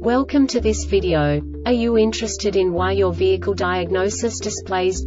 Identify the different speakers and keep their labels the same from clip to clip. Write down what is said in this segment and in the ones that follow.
Speaker 1: Welcome to this video. Are you interested in why your vehicle diagnosis displays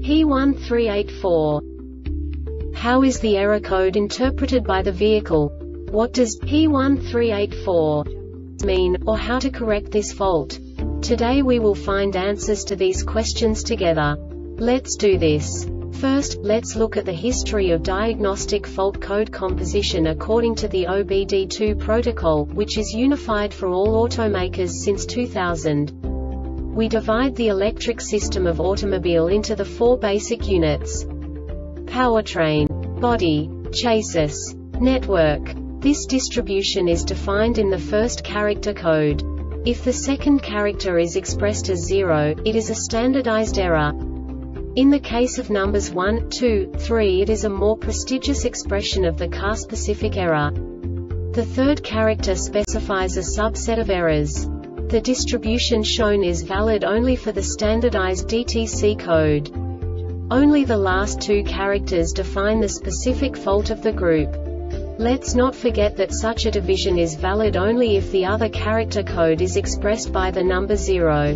Speaker 1: P1384? How is the error code interpreted by the vehicle? What does P1384 mean, or how to correct this fault? Today we will find answers to these questions together. Let's do this. First, let's look at the history of diagnostic fault code composition according to the OBD2 protocol, which is unified for all automakers since 2000. We divide the electric system of automobile into the four basic units: powertrain, body, chassis, network. This distribution is defined in the first character code. If the second character is expressed as 0, it is a standardized error. In the case of numbers 1, 2, 3, it is a more prestigious expression of the car-specific error. The third character specifies a subset of errors. The distribution shown is valid only for the standardized DTC code. Only the last two characters define the specific fault of the group. Let's not forget that such a division is valid only if the other character code is expressed by the number 0.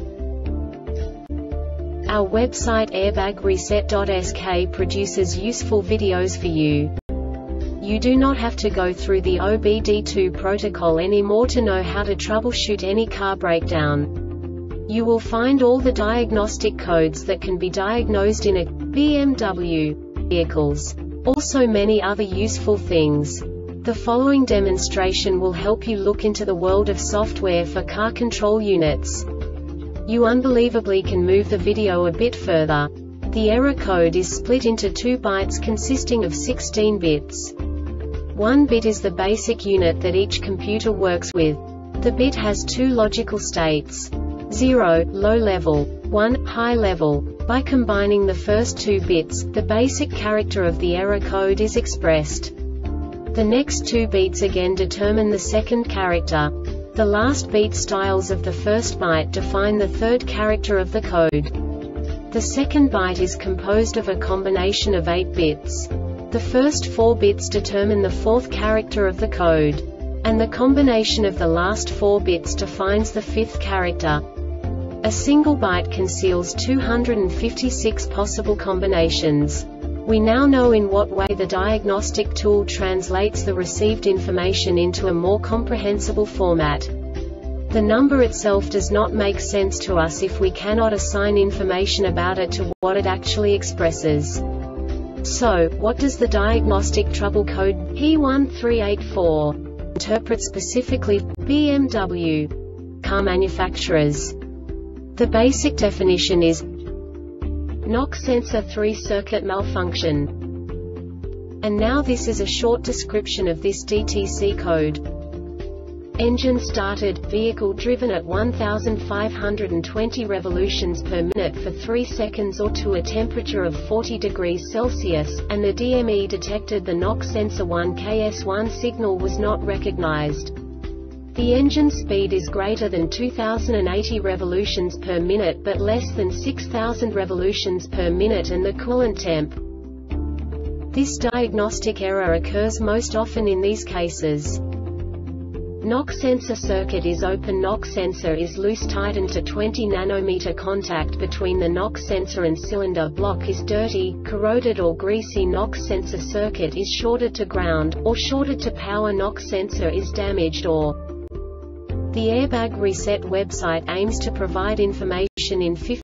Speaker 1: Our website airbagreset.sk produces useful videos for you. You do not have to go through the OBD2 protocol anymore to know how to troubleshoot any car breakdown. You will find all the diagnostic codes that can be diagnosed in a BMW vehicles. Also many other useful things. The following demonstration will help you look into the world of software for car control units. You unbelievably can move the video a bit further. The error code is split into 2 bytes consisting of 16 bits. 1 bit is the basic unit that each computer works with. The bit has 2 logical states: 0, low level, 1, high level. By combining the first 2 bits, the basic character of the error code is expressed. The next 2 beats again determine the second character. The last beat styles of the first byte define the third character of the code. The second byte is composed of a combination of 8 bits. The first 4 bits determine the fourth character of the code. And the combination of the last 4 bits defines the fifth character. A single byte conceals 256 possible combinations. We now know in what way the diagnostic tool translates the received information into a more comprehensible format. The number itself does not make sense to us if we cannot assign information about it to what it actually expresses. So, what does the diagnostic trouble code P1384 interpret specifically for BMW car manufacturers? The basic definition is knock sensor 3 circuit malfunction. And now this is a short description of this DTC code. Engine started, vehicle driven at 1520 revolutions per minute for 3 seconds or to a temperature of 40 degrees Celsius, and the DME detected the knock sensor 1 KS1 signal was not recognized. The engine speed is greater than 2080 revolutions per minute but less than 6000 revolutions per minute, and the coolant temp. This diagnostic error occurs most often in these cases. Knock sensor circuit is open. Knock sensor is loose, tightened to 20 nanometer. Contact between the knock sensor and cylinder block is dirty, corroded or greasy. Knock sensor circuit is shorted to ground, or shorted to power. Knock sensor is damaged or. The Airbag Reset website aims to provide information in 50